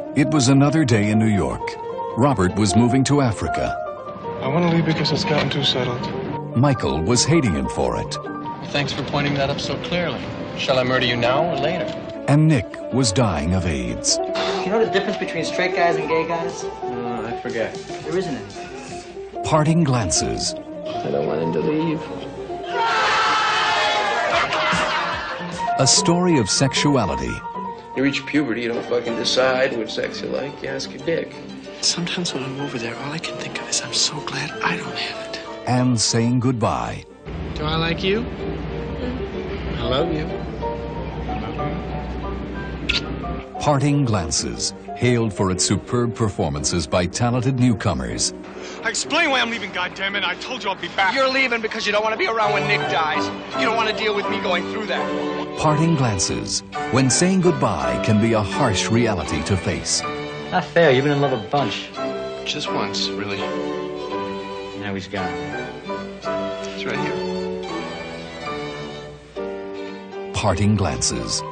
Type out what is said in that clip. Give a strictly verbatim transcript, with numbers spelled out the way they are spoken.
It was another day in New York. Robert was moving to Africa. I want to leave because it's gotten too settled. Michael was hating him for it. Thanks for pointing that up so clearly. Shall I murder you now or later? And Nick was dying of AIDS. You know the difference between straight guys and gay guys? Uh, I forget. There isn't any. Parting glances. I don't want him to leave. A story of sexuality. You reach puberty, you don't fucking decide which sex you like, you ask your dick. Sometimes when I'm over there, all I can think of is I'm so glad I don't have it. And saying goodbye. Do I like you? I love you. Parting glances, hailed for its superb performances by talented newcomers. I explained why I'm leaving, goddammit. I told you I'll be back. You're leaving because you don't want to be around when Nick dies. You don't want to deal with me going through that. Parting glances, when saying goodbye can be a harsh reality to face. Not fair. You've been in love a bunch. Just once, really. Now he's gone. It's right here. Parting glances.